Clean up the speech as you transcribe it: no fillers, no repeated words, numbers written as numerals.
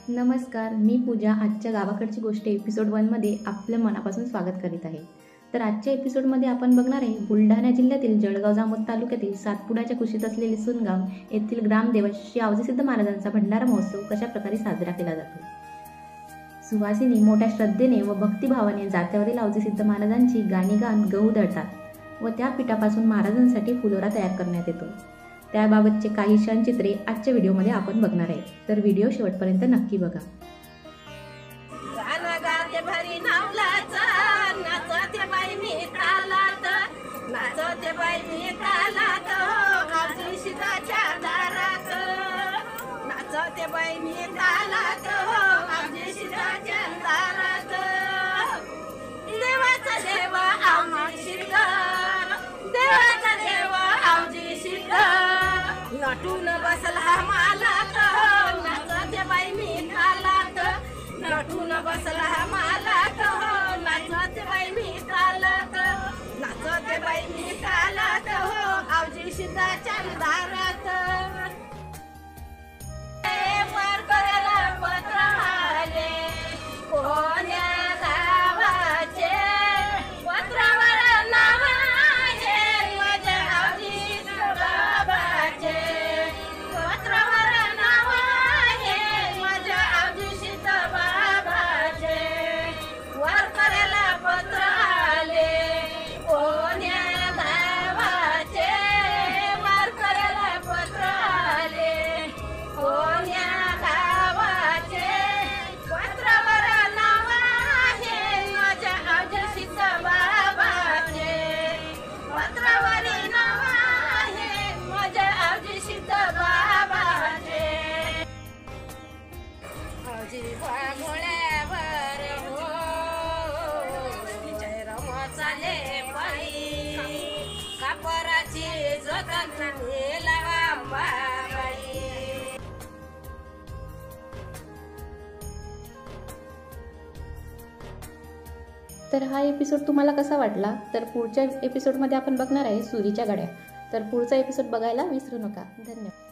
नमस्कार, मी पूजा आजच्या गावाकडची गोष्ट एपिसोड 1 मध्ये आपलं मनापासून स्वागत करीत आहे। तर आजच्या एपिसोडमध्ये आपण बघणार आहे बुलढाणा जिल्ह्यातील जळगाव जामोद तालुक्यातील सातपुड्याच्या कुशीत असलेले सुनगाव येथील ग्रामदेव श्री आवजीसिद्ध महाराजांचा भंडारा महोत्सव कशा प्रकारे साजरा केला जातो। सुवासिनी मोठ्या श्रद्धेने व भक्तिभावाने जात्यावरील आवजीसिद्ध महाराजांची गाणी गात गहू दळतात व त्या पिठापासून महाराजांसाठी फुलोरा तयार करण्यात येतो। त्याबाबतचे काही क्षण चित्रे आजच्या व्हिडिओमध्ये आपण बघणार आहे, तर व्हिडिओ शेवटपर्यंत नक्की बघा। नटून बसला मालात नाचते बाई मी तालात, नटून बसला मालात नाचते बाई मी तालात, नाचते बाई मी तालात हो आवजी सिद्धाच्या दारात। वर करायला पत्र आले कोण्या गावाचे, पत्रावर नाव आहे माझ्या आवजी बाबाचे, पत्रावर नाव आहे माझ्या आवजी सिद्ध बाबाचे। वर करायला पत्र आले कोण्या गावाचे, वर करायला पत्र आले कोण्या गावाचे, पत्रावर नाव आहे माझ्या आवजी सिद्ध बाबाचे, पत्रावरी नाव आहे माझ्या आवजी सिद्ध बाबाचे। आवजी घोड्यावर हो जय रम चाले बाई, कापराची जतन लावा बाई। तर हा एपिसोड तुम्हाला कसा वाटला, तर पुढच्या एपिसोडमध्ये आपण बघणार आहे सुरीच्या गाड्या। तर पुढचा एपिसोड बघायला विसरू नका। धन्यवाद।